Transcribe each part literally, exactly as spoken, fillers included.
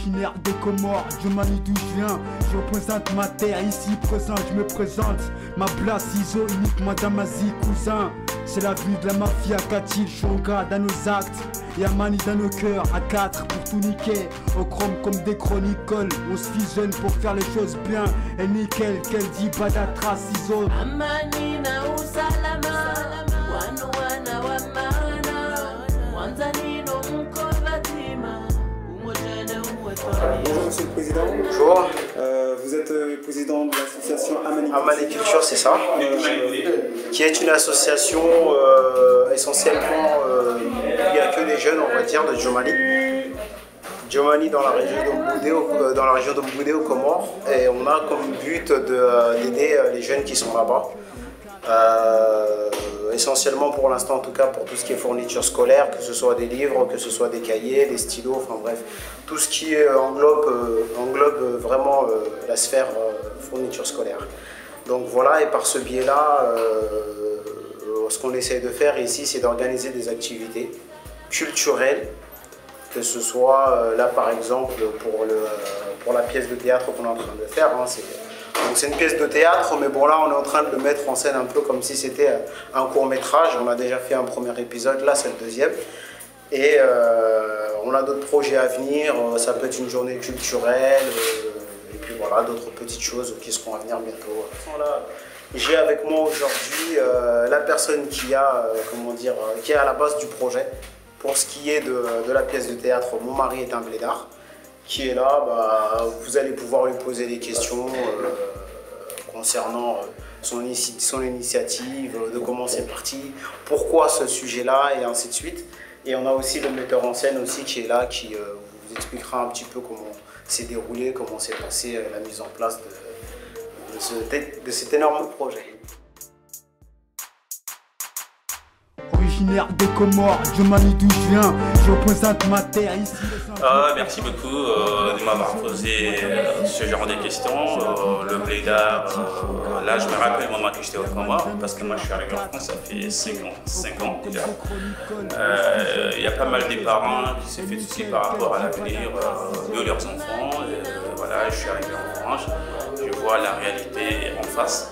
Originaire des Comores, Djomani d'où je viens. Je représente ma terre, ici présent, je me présente. Ma place, ciseaux, unique, madame Aziz, cousin. C'est l'avenue de la mafia, Katil, Shonga dans nos actes. Y'a Mani dans nos cœurs, à quatre pour tout niquer. Au chrome comme des chronicoles, on se fusionne pour faire les choses bien. Et nickel, qu'elle dit badatra, ciseaux. Amani na usalama, wanu wana wa maana, wanzani no mkovatima, umojene uwetoni. Bonjour Monsieur le Président. Bonjour. Euh, vous êtes euh, président de l'association Amani. Amani Culture, c'est ça. Euh, qui est une association euh, essentiellement, euh, il n'y a que des jeunes, on va dire, de Djomani. Djomani dans la région de Boudé, euh, dans la région de Boudé aux Comores. Et on a comme but d'aider les jeunes qui sont là-bas. Euh, essentiellement pour l'instant en tout cas pour tout ce qui est fourniture scolaire, que ce soit des livres, que ce soit des cahiers, des stylos, enfin bref, tout ce qui euh, englobe, euh, englobe vraiment euh, la sphère euh, fourniture scolaire. Donc voilà, et par ce biais-là, euh, ce qu'on essaie de faire ici, c'est d'organiser des activités culturelles, que ce soit euh, là par exemple pour, le, pour la pièce de théâtre qu'on est en train de faire, hein, c'est une pièce de théâtre, mais bon là on est en train de le mettre en scène un peu comme si c'était un court métrage. On a déjà fait un premier épisode, là c'est le deuxième. Et euh, on a d'autres projets à venir, ça peut être une journée culturelle, euh, et puis voilà, d'autres petites choses qui seront à venir bientôt. J'ai avec moi aujourd'hui euh, la personne qui, a, euh, comment dire, qui est à la base du projet. Pour ce qui est de, de la pièce de théâtre, mon mari est un blédard, qui est là, bah, vous allez pouvoir lui poser des questions euh, concernant son, son initiative, de comment c'est parti, pourquoi ce sujet-là et ainsi de suite. Et on a aussi le metteur en scène aussi qui est là, qui euh, vous expliquera un petit peu comment s'est déroulé, comment s'est passée la mise en place de, de, ce, de cet énorme projet. Originaire des Comores, Djomani d'où je viens, je représente ma terre ici. Euh, merci beaucoup euh, de m'avoir posé euh, ce genre de questions. Euh, le blédard, euh, là je me rappelle au moment que j'étais au Comores, parce que moi je suis arrivé en France, ça fait cinq ans, cinq ans déjà. Il euh, y a pas mal de parents qui se fait soucier par rapport à l'avenir euh, de leurs enfants. Et, euh, voilà, je suis arrivé en France, je vois la réalité en face.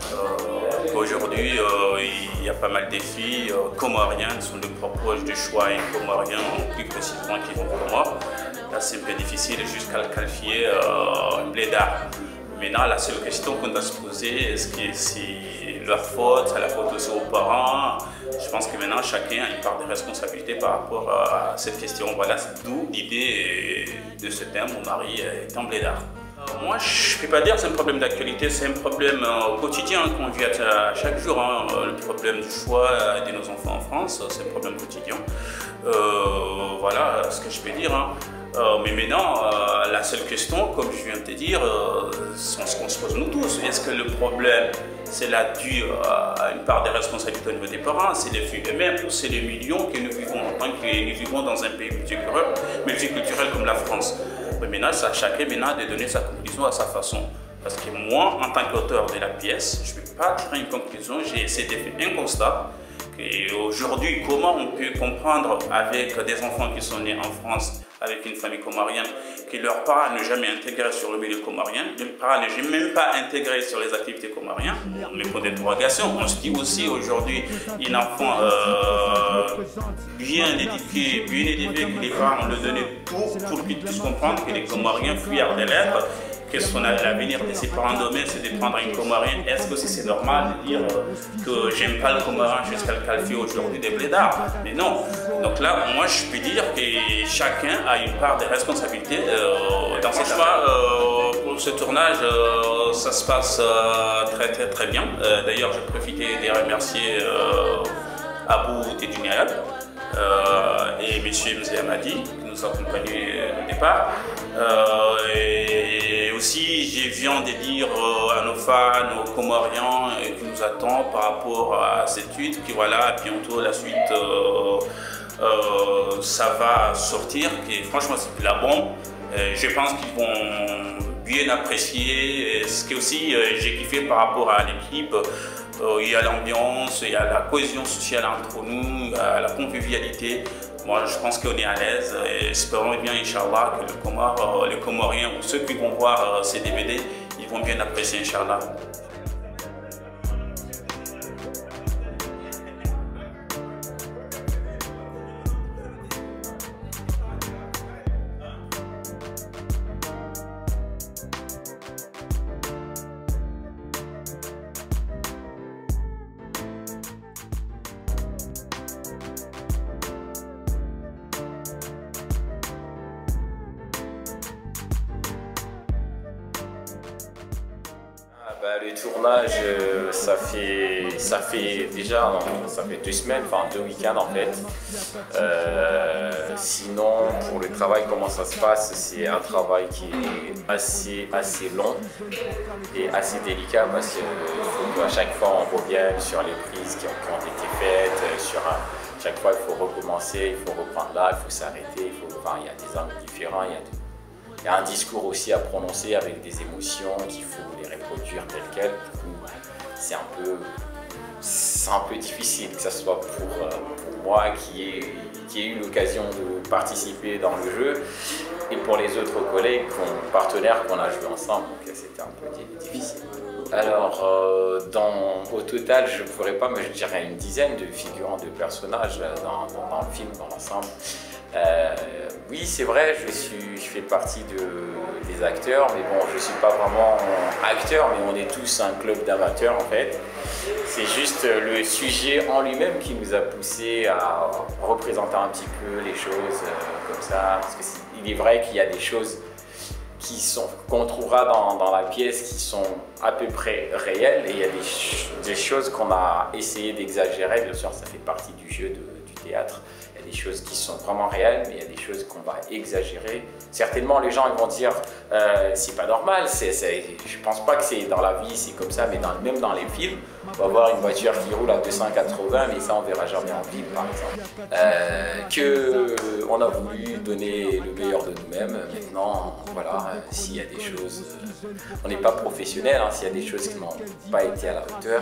Euh, Aujourd'hui, euh, il y a pas mal de filles euh, comoriennes qui sont de proches de choix et comoriens plus précisément qui vont au Comores. Là, c'est un peu difficile jusqu'à le qualifier euh, un blédard. Maintenant, la seule question qu'on doit se poser, est-ce que c'est leur faute, c'est la faute aussi aux parents? Je pense que maintenant, chacun a une part de responsabilité par rapport à cette question. Voilà, c'est d'où l'idée de ce thème, mon mari est un blédard. Moi, je ne peux pas dire que c'est un problème d'actualité, c'est un problème euh, quotidien qu'on vit à, à chaque jour. Hein. Le problème du choix de nos enfants en France, c'est un problème quotidien. Euh, voilà ce que je peux dire. Hein. Euh, mais maintenant, euh, la seule question, comme je viens de te dire, euh, c'est ce qu'on se pose nous tous. Est-ce que le problème, c'est là dû à une part des responsabilités au niveau des parents, c'est les filles eux-mêmes ou c'est les millions que nous vivons en tant que nous vivons dans un pays multiculturel, multiculturel comme la France? Mais maintenant, c'est à chacun maintenant de donner sa conclusion à sa façon. Parce que moi, en tant qu'auteur de la pièce, je ne peux pas tirer une conclusion. J'ai essayé de faire un constat. Et aujourd'hui, comment on peut comprendre avec des enfants qui sont nés en France, avec une famille comorienne, que leurs parents n'ont jamais intégré sur le milieu comorien, leurs parents n'ont même pas intégré sur les activités comoriennes. On me pose d'interrogation. On se dit aussi aujourd'hui, un enfant euh, bien éduqué, bien élevé, que les parents ont donné tout pour qu'ils puissent comprendre que les Comoriens fiers de l'être, que son l'avenir de ses parents demain, c'est de prendre une Comorienne. Est-ce que c'est normal de dire que j'aime pas le Comorien jusqu'à le qualifier aujourd'hui des blédards? Mais non. Donc là, moi, je peux dire que chacun a une part de responsabilité euh, dans cette affaire. Euh, pour ce tournage, euh, ça se passe euh, très, très, très bien. Euh, D'ailleurs, je profite de remercier euh, Abou Teduniayab euh, et M. Mzé Amadi qui nous ont accompagnés au départ. Euh, et aussi, je viens de dire euh, à nos fans, aux Comoriens euh, qui nous attendent par rapport à cette suite, que voilà, bientôt la suite, euh, euh, ça va sortir, que franchement c'est de la bombe. Euh, je pense qu'ils vont bien apprécier. Ce que aussi euh, j'ai kiffé par rapport à l'équipe, Euh, il y a l'ambiance, il y a la cohésion sociale entre nous, euh, la convivialité. Moi, je pense qu'on est à l'aise et espérons bien, Inch'Allah, que le Comore, euh, les Comoriens ou ceux qui vont voir euh, ces D V D, ils vont bien apprécier, Inch'Allah. Bah, le tournage, euh, ça fait, ça fait déjà non, ça fait deux semaines, enfin deux week-ends en fait. Euh, sinon, pour le travail, comment ça se passe, c'est un travail qui est assez, assez long et assez délicat parce qu'il faut qu'à chaque fois on revienne sur les prises qui ont, qui ont été faites. Sur un, chaque fois, il faut recommencer, il faut reprendre là, il faut s'arrêter. Il faut, enfin, il y a des angles différents. Il y a des, Il y a un discours aussi à prononcer avec des émotions qu'il faut les reproduire telles quelles. C'est un peu, c'est un peu difficile, que ce soit pour, pour moi qui ai, qui ai eu l'occasion de participer dans le jeu et pour les autres collègues, partenaires qu'on a joué ensemble. Donc c'était un peu difficile. Alors, euh, dans, au total, je ne pourrais pas, mais je dirais une dizaine de figurants, de personnages dans, dans, dans le film, dans l'ensemble. Euh, oui, c'est vrai, je, suis, je fais partie de, des acteurs, mais bon, je ne suis pas vraiment acteur, mais on est tous un club d'amateurs en fait. C'est juste le sujet en lui-même qui nous a poussé à représenter un petit peu les choses euh, comme ça, parce qu'il est vrai qu'il y a des choses qui sont qu'on trouvera dans, dans la pièce qui sont à peu près réelles, et il y a des, ch des choses qu'on a essayé d'exagérer. Bien sûr, ça fait partie du jeu de, du théâtre. Il y a des choses qui sont vraiment réelles, mais il y a des choses qu'on va exagérer. Certainement, les gens ils vont dire euh, c'est pas normal, c'est, c'est, je pense pas que c'est dans la vie, c'est comme ça, mais dans, même dans les films, on va voir une voiture qui roule à deux cent quatre-vingts, mais ça on verra jamais en ville par exemple. Euh, que on a voulu donner le meilleur de nous-mêmes. Maintenant, voilà, euh, s'il y a des choses, euh, on n'est pas professionnel, hein, s'il y a des choses qui n'ont pas été à la hauteur,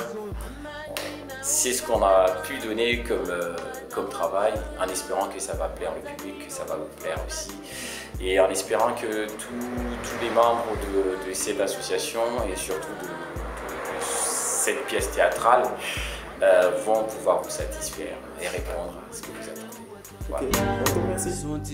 c'est ce qu'on a pu donner comme, euh, comme travail, en espérant que ça va plaire au public, que ça va vous plaire aussi, et en espérant que tous les membres de, de cette association et surtout de, de, de cette pièce théâtrale euh, vont pouvoir vous satisfaire et répondre à ce que vous attendez. Voilà. Merci.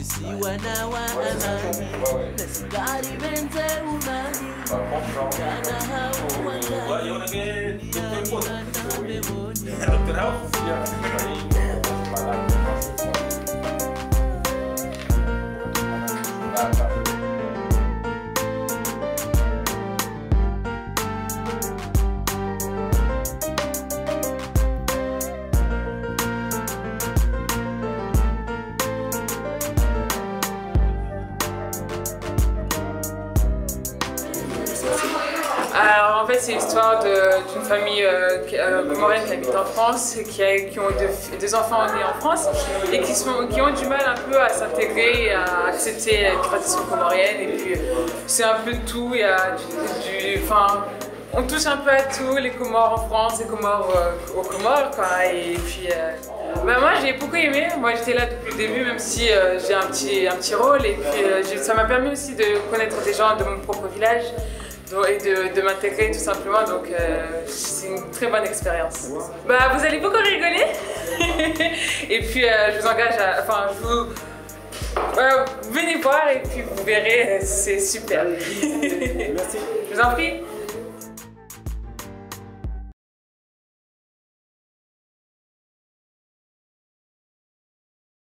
Alors en fait c'est l'histoire d'une famille euh, euh, comorienne qui habite en France, qui, a, qui ont deux, deux enfants nés en France et qui, sont, qui ont du mal un peu à s'intégrer, à accepter les traditions comoriennes, et puis c'est un peu de tout, il y a du, du, enfin, on touche un peu à tout, les Comores en France, les Comores euh, aux Comores quoi, et puis euh, bah moi j'ai beaucoup aimé, moi j'étais là depuis le début même si euh, j'ai un petit, un petit rôle, et puis euh, ça m'a permis aussi de connaître des gens de mon propre village et de, de m'intégrer tout simplement, donc euh, c'est une très bonne expérience. Bah vous allez beaucoup rigoler et puis euh, je vous engage à, enfin je vous, euh, venez voir et puis vous verrez, c'est super. Merci. Je vous en prie.